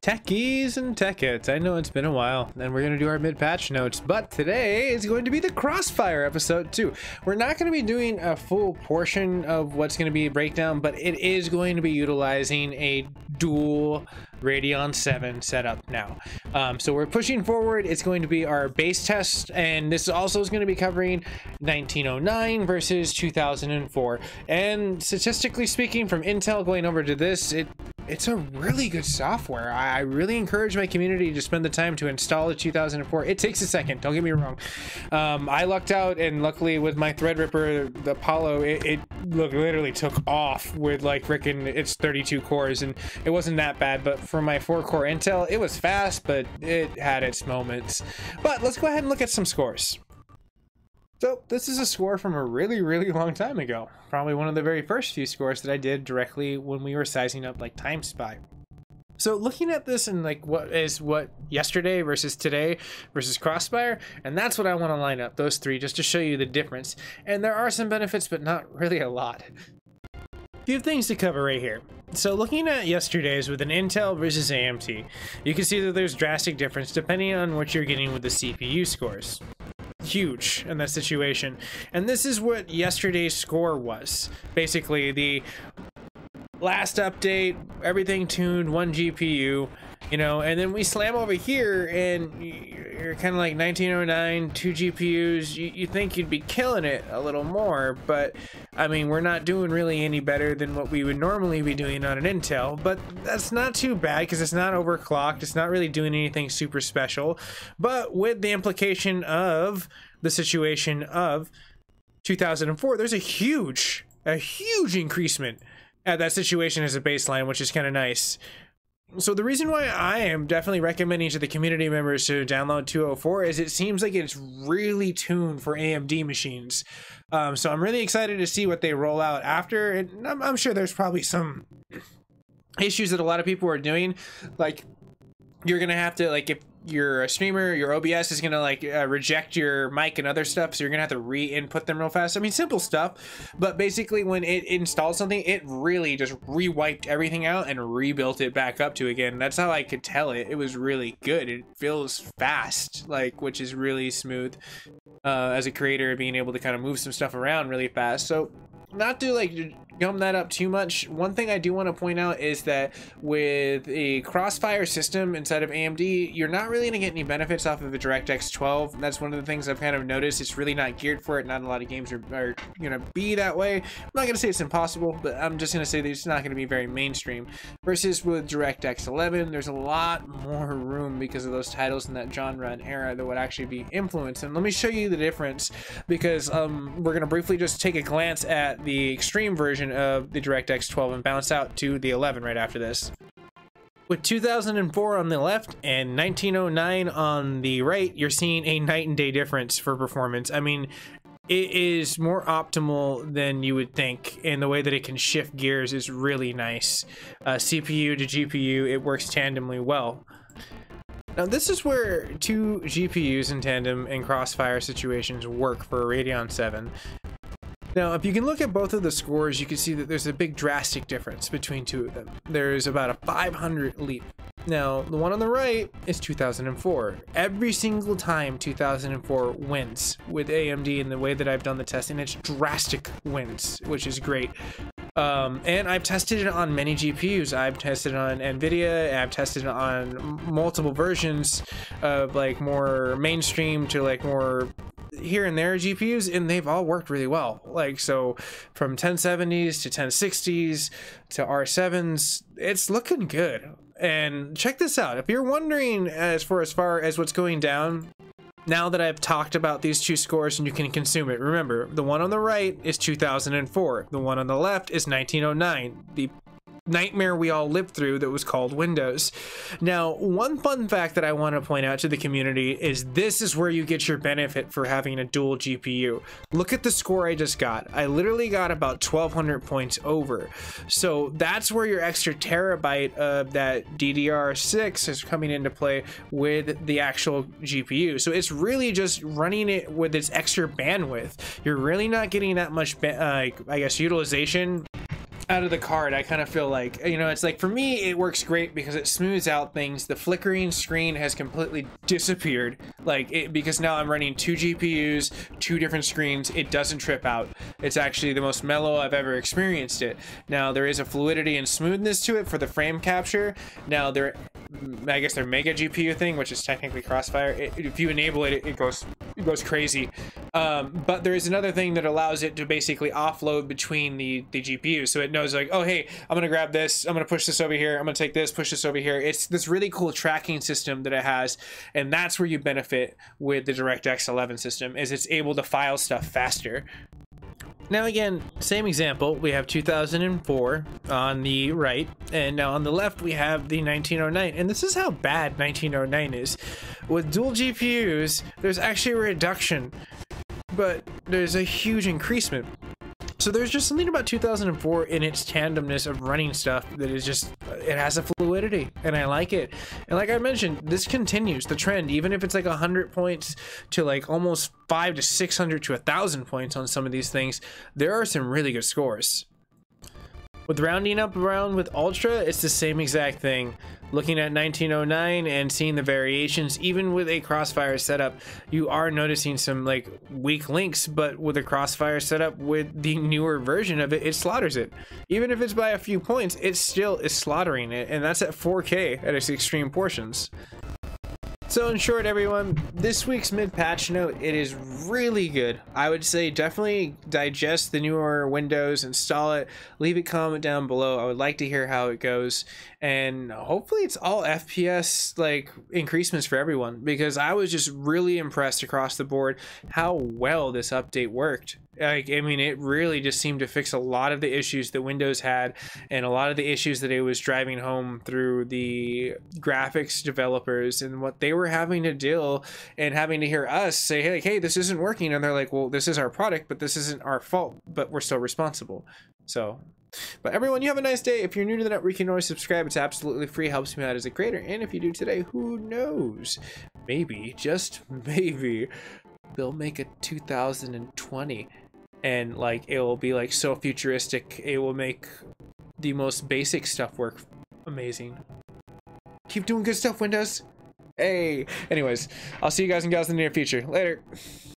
Techies and tech-its, I know it's been a while, and we're going to do our mid-patch notes, but today is going to be the Crossfire episode too. We're not going to be doing a full portion of what's going to be a breakdown, but it is going to be utilizing a dual Radeon 7 setup now. So we're pushing forward. It's going to be our base test, and this also is going to be covering 1909 versus 2004. And statistically speaking, from Intel going over to this, it's a really good software. I really encourage my community to spend the time to install the 2004. It takes a second, don't get me wrong. I lucked out, and luckily with my Threadripper, the Apollo, it literally took off with like frickin' its 32 cores, and it wasn't that bad. But for my 4-core Intel, it was fast, but it had its moments. But let's go ahead and look at some scores. So this is a score from a really long time ago. Probably one of the very first few scores that I did directly when we were sizing up like Time Spy. So looking at this and like what yesterday versus today versus Crossfire, and that's what I want to line up, those three, just to show you the difference. And there are some benefits, but not really a lot. Few things to cover right here. So looking at yesterday's with an Intel versus AMD, you can see that there's drastic difference depending on what you're getting with the CPU scores. Huge in that situation. And this is what yesterday's score was. Basically the last update, everything tuned, 1 GPU, you know, and then we slam over here and you're kind of like 1909, 2 GPUs. You think you'd be killing it a little more, but I mean, we're not doing really any better than what we would normally be doing on an Intel, but that's not too bad because it's not overclocked. It's not really doing anything super special, but with the implication of the situation of 2004, there's a huge increasement at that situation as a baseline, which is kind of nice. So the reason why I am definitely recommending to the community members to download 204 is it seems like it's really tuned for AMD machines. So I'm really excited to see what they roll out after. And I'm sure there's probably some issues that a lot of people are doing. Like, you're going to have to, like, if you're a streamer, your OBS is going to like reject your mic and other stuff, so you're going to have to re-input them real fast. I mean, simple stuff, but basically when it installed something, it really just re-wiped everything out and rebuilt it back up to again. That's how I could tell it was really good. It feels fast, like, which is really smooth as a creator, being able to kind of move some stuff around really fast. So not to like gum that up too much, one thing I do want to point out is that with a Crossfire system inside of AMD, you're not really going to get any benefits off of a DirectX 12. That's one of the things I've kind of noticed. It's really not geared for it. Not a lot of games are going to be that way. I'm not going to say it's impossible, but I'm just going to say that it's not going to be very mainstream. Versus with DirectX 11, there's a lot more room because of those titles in that genre and era that would actually be influenced. And let me show you the difference, because we're going to briefly just take a glance at the extreme version of the DirectX 12 and bounce out to the 11 right after this. With 2004 on the left and 1909 on the right, you're seeing a night and day difference for performance. I mean, it is more optimal than you would think, and the way that it can shift gears is really nice. CPU to GPU, it works tandemly well. Now this is where 2 GPUs in tandem in Crossfire situations work for a Radeon 7. Now, if you can look at both of the scores, you can see that there's a big drastic difference between two of them. There's about a 500 leap. Now, the one on the right is 2004. Every single time 2004 wins with AMD in the way that I've done the testing, it's drastic wins, which is great. And I've tested it on many GPUs. I've tested it on NVIDIA, I've tested it on multiple versions of like more mainstream to like more here and there GPUs, and they've all worked really well. Like, so from 1070s to 1060s to R7s, it's looking good. And check this out. If you're wondering as far as what's going down, now that I've talked about these 2 scores and you can consume it, remember, the one on the right is 2004. The one on the left is 1909. The nightmare we all lived through that was called Windows. Now, one fun fact that I want to point out to the community is this is where you get your benefit for having a dual GPU. Look at the score I just got. I literally got about 1200 points over. So that's where your extra terabyte of that DDR6 is coming into play with the actual GPU. So it's really just running it with its extra bandwidth. You're really not getting that much, I guess, utilization out of the card, I kind of feel like, you know, it's like for me it works great because it smooths out things. The flickering screen has completely disappeared, like because now I'm running 2 GPUs, 2 different screens. It doesn't trip out. It's actually the most mellow I've ever experienced it. Now there is a fluidity and smoothness to it for the frame capture. Now there, I guess their mega GPU thing, which is technically Crossfire, if you enable it, it goes crazy. But there is another thing that allows it to basically offload between the GPUs, so it knows like, oh hey, I'm gonna grab this, I'm gonna push this over here, I'm gonna take this, push this over here. It's this really cool tracking system that it has, and that's where you benefit with the DirectX 11 system, is it's able to file stuff faster. Now again, same example, we have 2004 on the right, and now on the left we have the 1909, and this is how bad 1909 is. With dual GPUs, there's actually a reduction, but there's a huge increasement. So there's just something about 2004 in its tandemness of running stuff that is just, it has a fluidity, and I like it. And like I mentioned, this continues the trend, even if it's like 100 points to like almost 500 to 600 to 1,000 points on some of these things. There are some really good scores. With rounding up around with Ultra, it's the same exact thing. Looking at 1909 and seeing the variations, even with a Crossfire setup, you are noticing some like weak links, but with a Crossfire setup with the newer version of it, it slaughters it. Even if it's by a few points, it still is slaughtering it, and that's at 4K at its extreme portions. So in short, everyone, this week's mid-patch note, it is really good. I would say definitely digest the newer Windows, install it, leave a comment down below. I would like to hear how it goes, and hopefully it's all FPS like increasements for everyone, because I was just really impressed across the board how well this update worked. Like, I mean, it really just seemed to fix a lot of the issues that Windows had, and a lot of the issues that it was driving home through the graphics developers and what they were having to deal, and having to hear us say, hey, this isn't working. And they're like, well, this is our product, but this isn't our fault, but we're still responsible. So, but everyone, you have a nice day. If you're new to the network, you can always subscribe. It's absolutely free, helps me out as a creator. And if you do today, who knows? Maybe, just maybe, they'll make a 2020. And like, it will be like so futuristic, it will make the most basic stuff work amazing. Keep doing good stuff, Windows. Hey, anyways, I'll see you guys and gals in the near future. Later.